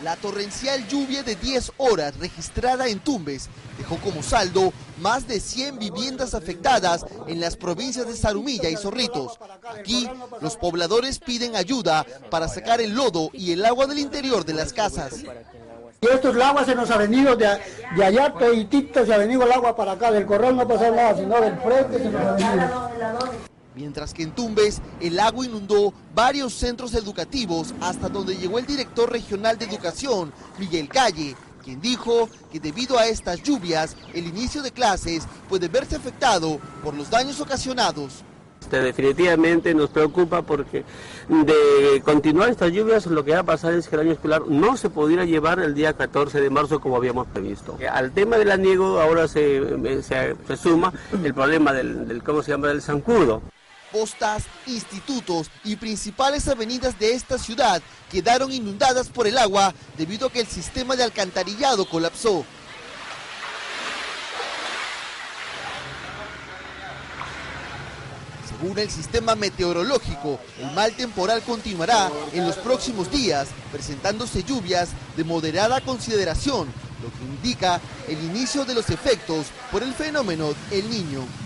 La torrencial lluvia de 10 horas registrada en Tumbes dejó como saldo más de 100 viviendas afectadas en las provincias de Zarumilla y Zorritos. Aquí, los pobladores piden ayuda para sacar el lodo y el agua del interior de las casas. Y esto el agua se nos ha venido de allá, toditito se ha venido el agua para acá, del corral no pasa nada, sino del frente se nos ha venido. Mientras que en Tumbes, el agua inundó varios centros educativos hasta donde llegó el director regional de educación, Miguel Calle, quien dijo que debido a estas lluvias, el inicio de clases puede verse afectado por los daños ocasionados. Definitivamente nos preocupa porque de continuar estas lluvias lo que va a pasar es que el año escolar no se pudiera llevar el día 14 de marzo como habíamos previsto. Al tema del aniego ahora se suma el problema del ¿cómo se llama?, del zancudo. Postas, institutos y principales avenidas de esta ciudad quedaron inundadas por el agua debido a que el sistema de alcantarillado colapsó. Según el sistema meteorológico, el mal temporal continuará en los próximos días, presentándose lluvias de moderada consideración, lo que indica el inicio de los efectos por el fenómeno El Niño.